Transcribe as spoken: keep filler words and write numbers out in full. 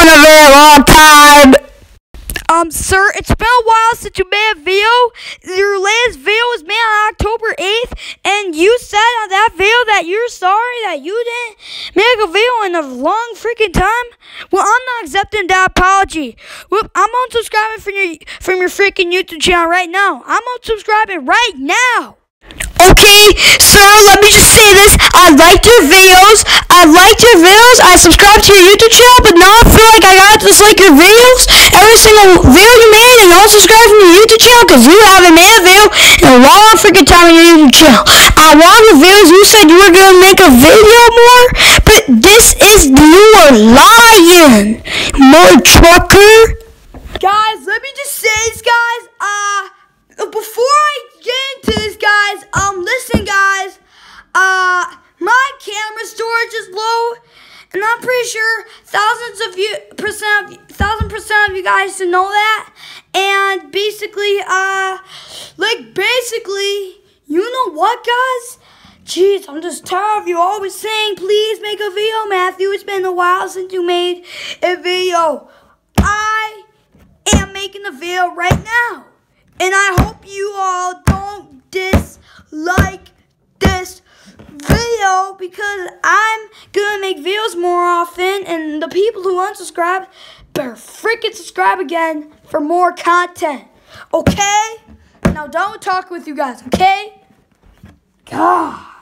been a very long time. Um, sir, it's been a while since you made a video. Your latest video was made on October eighth, and you said on that video that you're sorry that you didn't make a video in a long freaking time. Well, I'm not accepting that apology. Well, I'm unsubscribing from your from your freaking YouTube channel right now. I'm unsubscribing right now. Okay, sir, let me just say this. I liked your videos. I liked your videos. I subscribed to your YouTube channel, but now I feel like I gotta dislike your videos. Every single video you made, and unsubscribe from your YouTube channel because you haven't made a video in a long freaking time on your YouTube channel. On one of the videos, you said you were gonna make a video more, but this is, you are lying, mother trucker. Guys, let me just say this, guys. Uh, before I get into this, guys, um, listen, guys. Uh, my camera storage is low, and I'm pretty sure thousands of you, percent, of, thousand percent of you guys should know that. And basically, uh, like basically, you know what, guys? Jeez, I'm just tired of you always saying, please make a video, Matthew. It's been a while since you made a video. I am making a video right now. And I hope you all don't dislike this video because I'm going to make videos more often. And the people who unsubscribe better freaking subscribe again for more content. Okay? Now don't talk with you guys, okay? God.